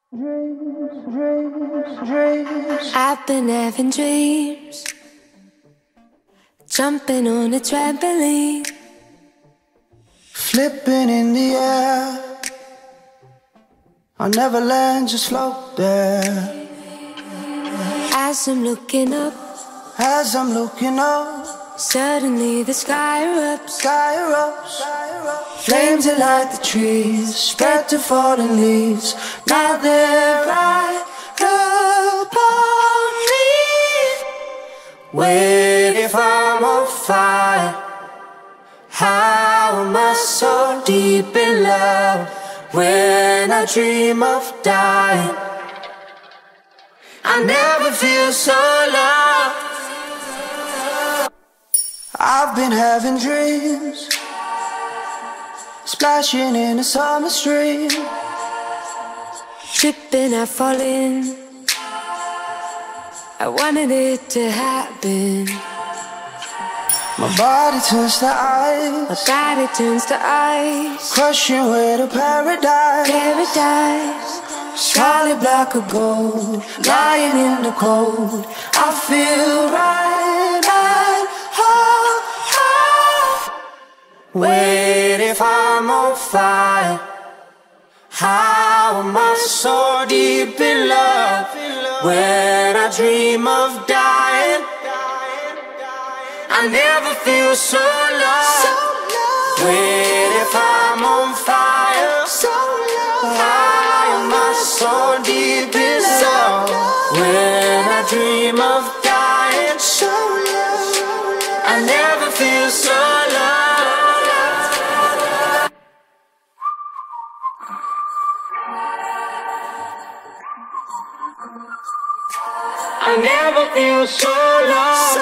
I've been having dreams, jumping on a trampoline, flipping in the air. I'll never land, just float there. As I'm looking up, suddenly the sky erupts. Flames that light the trees, spread to fallen leaves. Now they're right upon me. Wait, if I'm on fire, how am I so deep in love? When I dream of dying, I never feel so loved. I've been having dreams, splashing in a summer stream, tripping, I fall in. I wanted it to happen. My body turns to ice, my body turns to ice, crushing way to paradise. Solid block of gold, lying in the cold. I feel right at home. Wait, if I'm on fire, how am I so deep in love? When I dream of dying, I never feel so lost. Wait, if I'm on fire, how am I so deep in love? When I dream of dying, I never feel so lost. I never feel so lost.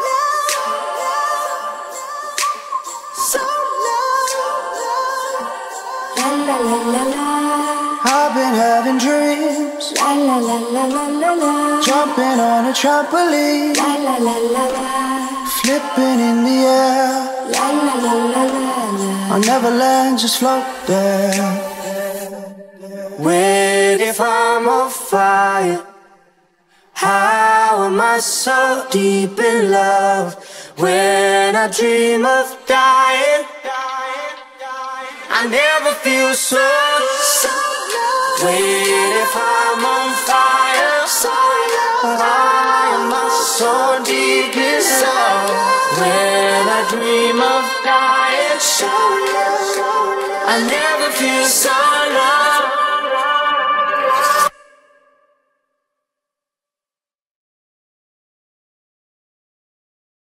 La la la la la. I've been having dreams, La la la la la la la. jumping on a trampoline, La la la la la. flipping in the air. La la la la la la. I'll never land, just float there. Wait, if I'm on fire, how am I so deep in love? When I dream of dying, I never feel so low. Wait, if I'm on fire, how am I so deep in love? When I dream of dying, I never feel so